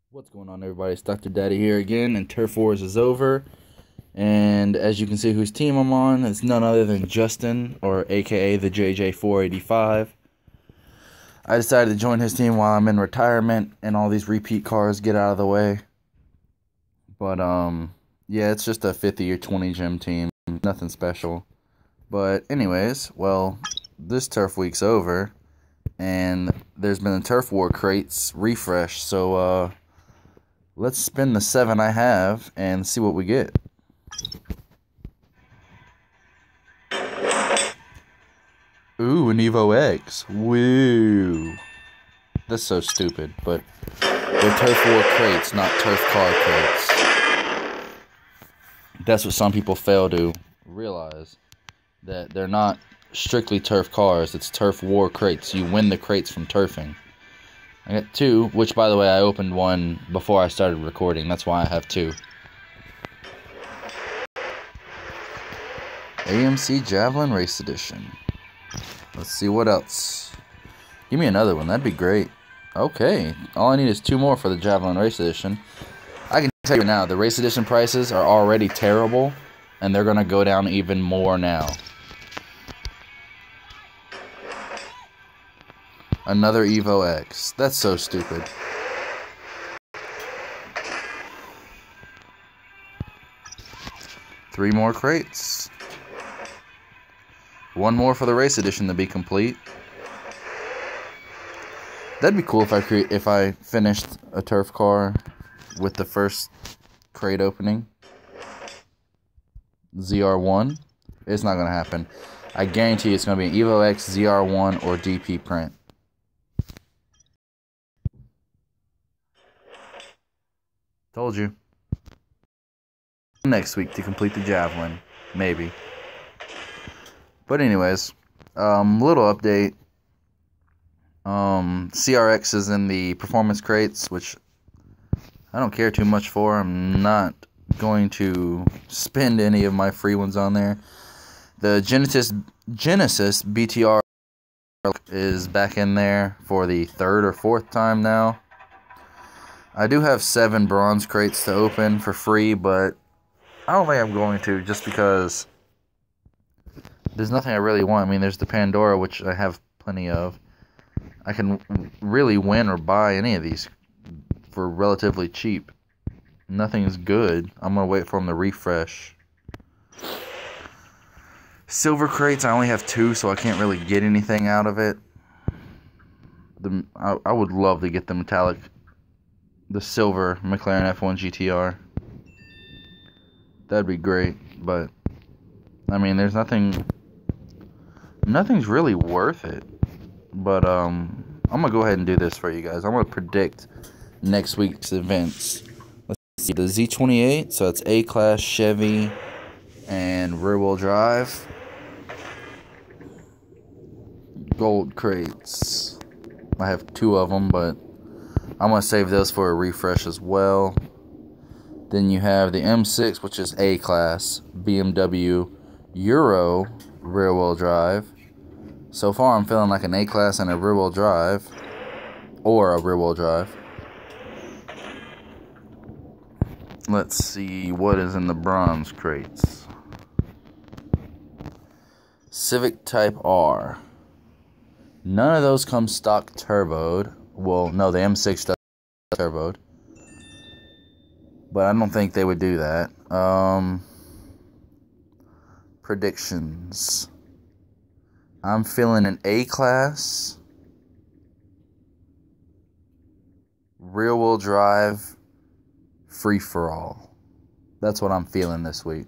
What's going on, everybody? It's Dr. Daddy here again, and Turf Wars is over. And as you can see whose team I'm on, it's none other than Justin, or aka the JJ485. I decided to join his team while I'm in retirement and all these repeat cars get out of the way. But, yeah, it's just a 50 or 20 gym team. Nothing special. But anyways, well, this Turf Week's over, and there's been a Turf War crates refresh, so, let's spin the 7 I have and see what we get. Ooh, an Evo X. Woo. That's so stupid, but they're Turf War crates, not Turf Car crates. That's what some people fail to realize, that they're not strictly Turf cars, it's Turf War crates. You win the crates from turfing. I got 2, which, by the way, I opened one before I started recording. That's why I have 2. AMC Javelin Race Edition. Let's see what else. Give me another one. That'd be great. Okay. All I need is 2 more for the Javelin Race Edition. I can tell you now, the Race Edition prices are already terrible, and they're going to go down even more now. Another Evo X. That's so stupid. Three more crates. 1 more for the race edition to be complete. That'd be cool if I finished a turf car with the first crate opening. ZR1. It's not gonna happen. I guarantee it's gonna be an Evo X, ZR1, or DP print. Told you. Next week to complete the Javelin. Maybe. But anyways, little update. CRX is in the performance crates, which I don't care too much for. I'm not going to spend any of my free ones on there. The Genesis BTR is back in there for the 3rd or 4th time now. I do have 7 bronze crates to open for free, but I don't think I'm going to, just because there's nothing I really want. I mean, there's the Pandora, which I have plenty of. I can really win or buy any of these for relatively cheap. Nothing's good. I'm going to wait for them to refresh. Silver crates, I only have 2, so I can't really get anything out of it. I would love to get the metallic, the silver McLaren F1 GTR. That'd be great, but I mean, there's nothing's really worth it. But I'm gonna go ahead and do this for you guys. I'm gonna predict next week's events. Let's see, the Z28, so it's A-Class Chevy and rear-wheel drive. Gold crates. I have 2 of them, but I'm gonna save those for a refresh as well. Then you have the M6, which is A-Class BMW Euro rear-wheel drive. So far, I'm feeling like an A-Class and a rear-wheel drive. Or a rear-wheel drive. Let's see what is in the bronze crates. Civic Type R. None of those come stock turboed. Well, no, the M6 does turboed. But I don't think they would do that. Predictions. I'm feeling an A-Class, rear-wheel drive, free-for-all. That's what I'm feeling this week.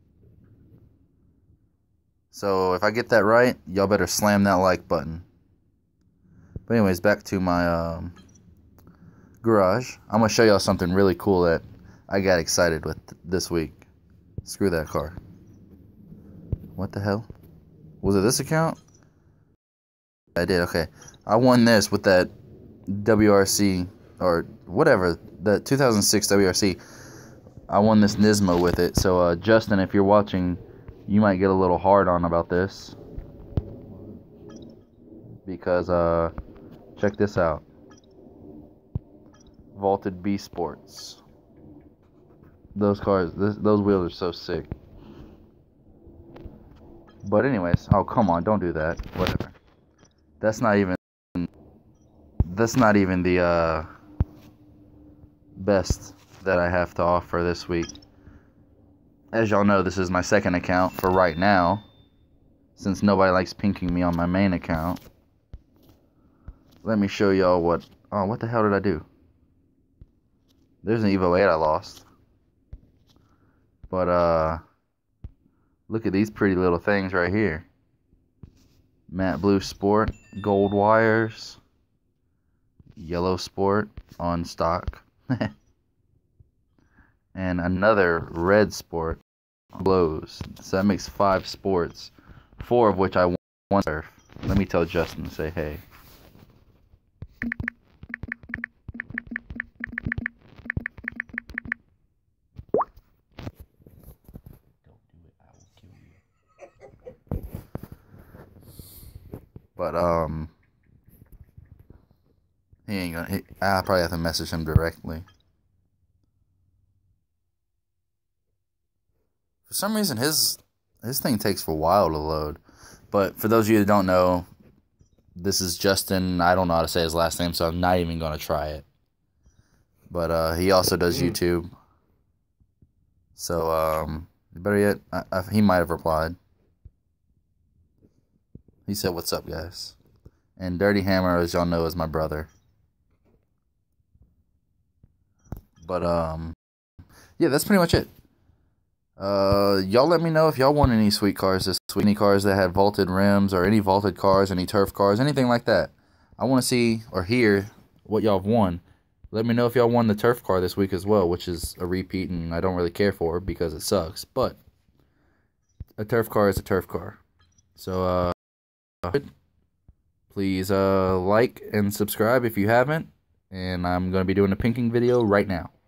So if I get that right, y'all better slam that like button. But anyways, back to my garage. I'm going to show y'all something really cool that I got excited with this week. Screw that car. What the hell? Was it this account? I did, okay. I won this with that WRC, or whatever, the 2006 WRC. I won this Nismo with it. So, Justin, if you're watching, you might get a little hard on about this. Because, check this out. Vaulted B Sports. Those cars, those wheels are so sick. But anyways, oh come on, don't do that. Whatever. That's not even the best that I have to offer this week. As y'all know, this is my second account for right now, since nobody likes pinking me on my main account. Let me show y'all what... Oh, what the hell did I do? There's an Evo 8 I lost. But, look at these pretty little things right here. Matte Blue Sport, gold wires, yellow Sport on stock. And another red Sport glows. So that makes 5 sports, 4 of which I want surf. Let me tell Justin to say hey. But he ain't gonna. I probably have to message him directly. For some reason, his thing takes for a while to load. But for those of you that don't know, this is Justin. I don't know how to say his last name, so I'm not even gonna try it. But he also does YouTube. So better yet, he might have replied. He said, "What's up, guys?" And Dirty Hammer, as y'all know, is my brother. But yeah, that's pretty much it. Y'all let me know if y'all want any sweet cars this week. Any cars that had vaulted rims, or any vaulted cars, any turf cars, anything like that. I want to see or hear what y'all have won. Let me know if y'all won the turf car this week as well, which is a repeat, and I don't really care for because it sucks. But a turf car is a turf car. So please like and subscribe if you haven't. And I'm going to be doing a pinking video right now.